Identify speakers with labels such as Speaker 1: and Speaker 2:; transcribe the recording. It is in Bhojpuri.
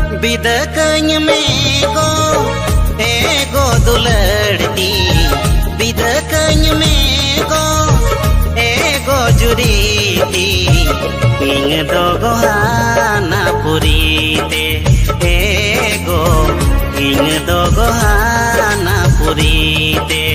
Speaker 1: बिदकኝ मेगो एगो दुलड़ती बिदकኝ मेगो एगो जुरीती इंग दोगो हाना पुरीते एगो इंग दोगो हाना पुरीते